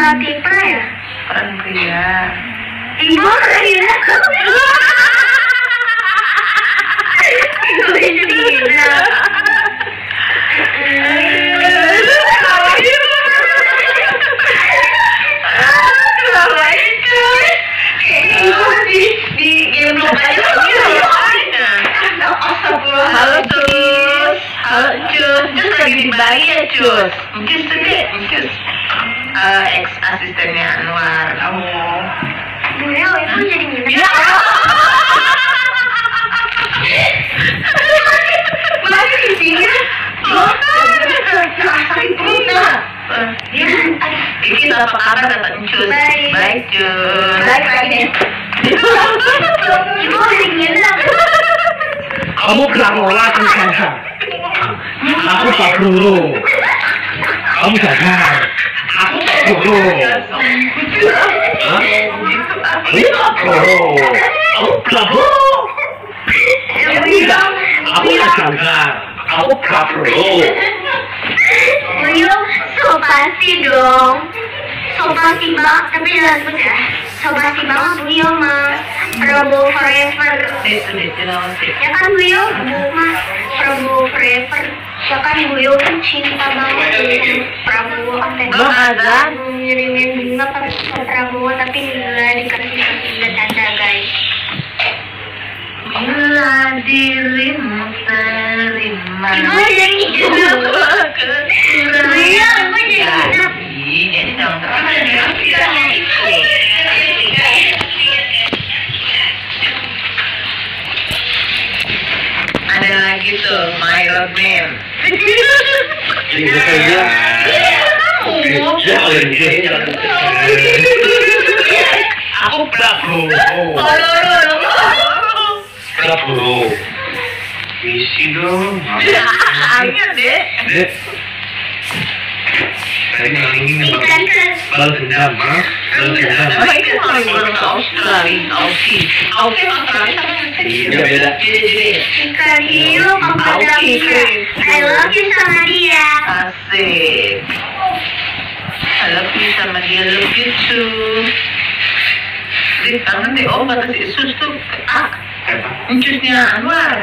Tipe ya? Peran pria. Ibu Rina. Ibu Rina. Di game belum aja halo cus, halo cus, cus lagi di Bali ya cus, cus sedih, cus ex asistennya Anwar. Beliau itu jadi nginep. Ya masih di sini kita apa kabar dapat cus? Baik cus. Baik lagi. Ibu jadi nginep. Kamu peramola kan saya. Aku Pak Guru. Kamu sadar? Aku Pak Guru. Hah? Ini Pak Guru. Aku Pak Guru. Tidak. Aku nggak sadar. Aku Pak Guru. Beliau sopasi dong. Sopasi banget, tapi jangan pecah. Sopasi banget beliau mah. Prabowo forever. Ya kan beliau mah Prabowo forever. Ya kan beliau tuh cinta banget dengan Prabowo sampai ngirimin bunga ke Prabowo tapi nggak dikasih tanda guys. Bila dirimu terima. Ibu jadi iya, ibu jadi ada lagi tuh my love man. Ini saja. Aku Prabowo. Prabowo. Isi dong. Ayo deh. Dek. Saya ingin ikan balas dendam, ha? Balas dendam. Apa itu mau baru ke Australia, Australia Iya beda. ikan hiu kepada dia. I love you sama dia. Asik. I love you sama dia, love you too. Di tangan deh, oh kata si Sus tuh, encusnya Anwar.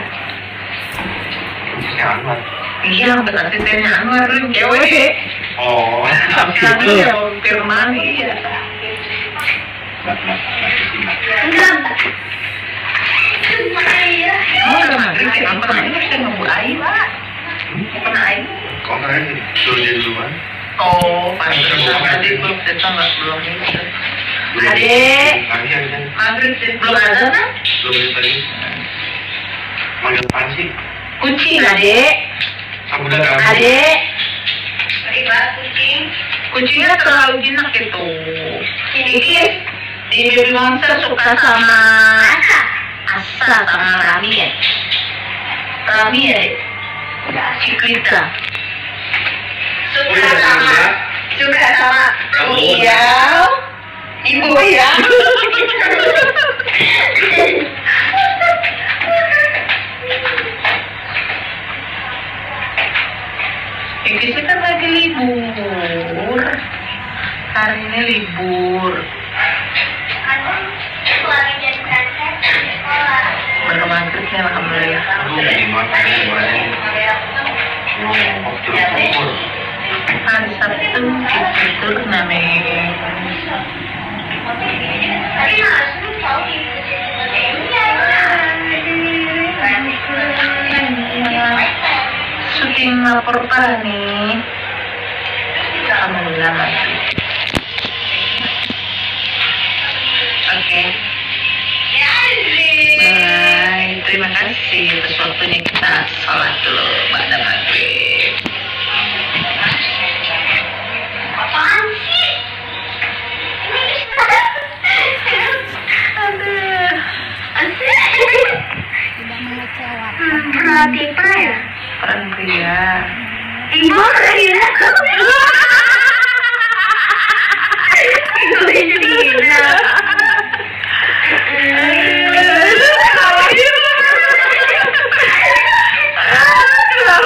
Siapa? Iya, kata asistennya Anwar, lu cewek. Oh, Tapi ya, Firman, iya. Enggak. Oh, udah maghrib ya, kamu pernah ini bisa nunggu air, Pak. Pernah air? kok kalian suruh dia duluan? Oh, pantesan tadi belum datang, belum ini. Adek. Maghrib sih, belum ada kan? Belum tadi. Manggil apaan sih? Kucing, adek. Kamu udah kamu. Adek. Ribet kucing. Kucingnya terlalu jinak gitu. Ini baby monster suka sama Asa sama Rami ya. Rami ya. Ciklita. Suka sama Beliau. Ibu ya. Kita kan lagi libur. Hari ini libur. Baru maghribnya alhamdulillah. Hari Sabtu itu namanya. Syuting lapor parah nih. Alhamdulillah maghrib. Oke. Bye. Terima kasih atas waktunya kita sholat dulu pada maghrib. Apaan sih? Aduh. Pernah tipe ya? Peran pria. Ibu Rina. Ibu Rina.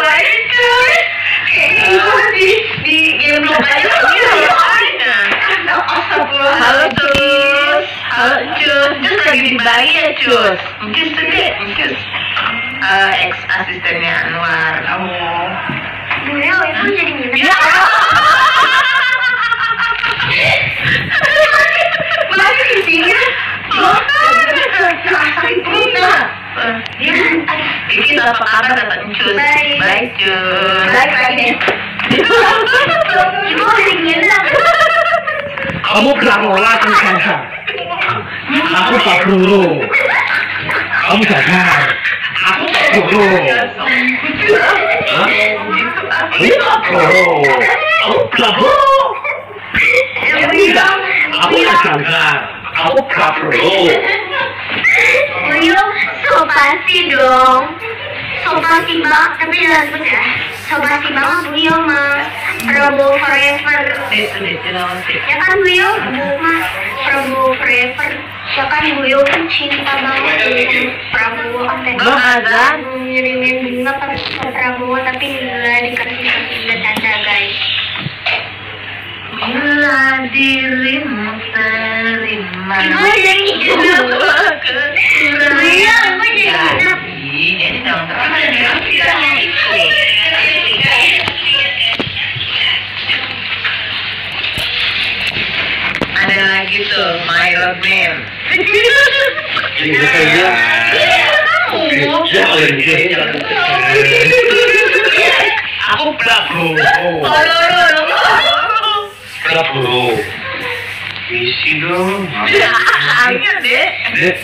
Di game belum aja Encus sendiri, Encus. Ex asistennya Anwar. Beliau itu jadi nginep. Ya. Mari di sini. Kita apa kabar kata Encus? Baik. Baik, Cus. Baik lagi. Ibu jadi nginep. Kamu pelakola kan Sasa? Aku Pak Guru. Kamu sadar? Aku Pak Guru. Hah? Ini Pak Guru. Aku Pak Guru. Aku nggak sadar. Aku Pak Guru. Beliau so pasti dong. So pasti banget, tapi jangan pecah. So pasti banget beliau mah. Prabowo forever. Ya kan beliau mah Prabowo forever. Ya kan beliau tuh cinta banget sama Prabowo kan tadi. Belum azan. Ngirimin bunga ke Prabowo tapi nggak dikasih sama tanda guys. Bila dirimu terima Ibu jadi kekurangan. Iya, ibu jadi jadi dong. Ada lagi tuh My Love Man. Ini saja. Jangan Aku Pak Guru. Pak Guru. Misi dong. Ayo deh. Dek,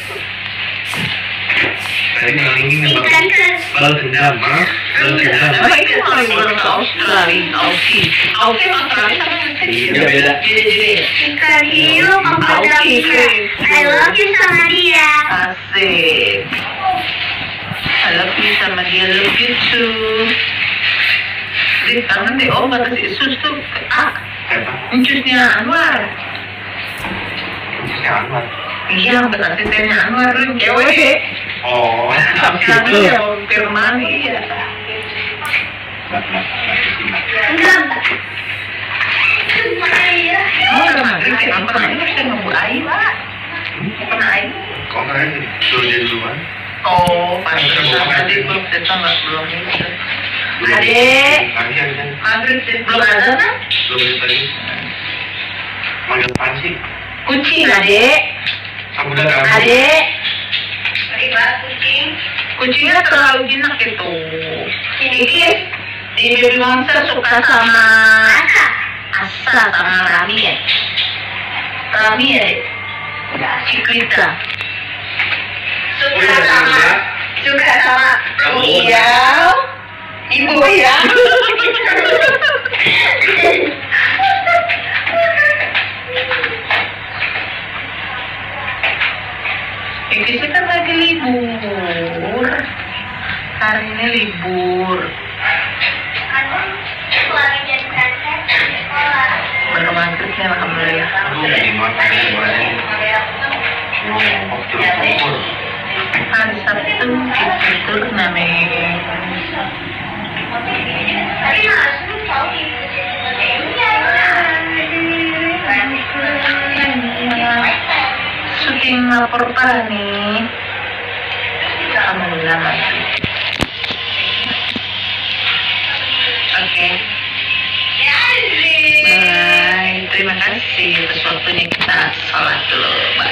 Tadi ini ikan ke balas dendam, ha? Balas dendam. Apa itu kalau orang ke Australia, Aussie Australia Iya beda. ikan hiu kepada dia. I love you sama dia. Asik. I love you sama dia, love you too. Di tangan deh, oh kata si Sus tuh, Siapa? Encusnya Anwar. Si Anwar. Iya, betul asistennya Anwar, lu cewek. Oh. Kami yang firman, iya. Enggak. Oh, udah maghrib ya, apa namanya bisa nunggu air, Pak. Pernah air? Kok keren? Suruh dia duluan. Oh, pantas. Tadi belum datang, belum itu. Belum. Adek. Lagi aja. Maghrib belum ada kan? Belum ada tadi. Manggil apaan sih? Kucing, Adek. Kamu udah gabung. Adek. Ribet kucing. Kucingnya terlalu jinak itu. Iki di Baby Monster suka sama Asa sama Rami ya. Rami ya, Dek? Ciklita. Suka sama Iya. Ibu ya. Ini sih kan lagi libur. Hari ini libur. Berkembang terusnya alhamdulillah. Aduh, gimana ini? Oh, terus. Hari Sabtu itu namanya. Syuting lapor nih. Alhamdulillah masih. Oke. Bye. Terima kasih atas waktunya kita sholat dulu. Bye.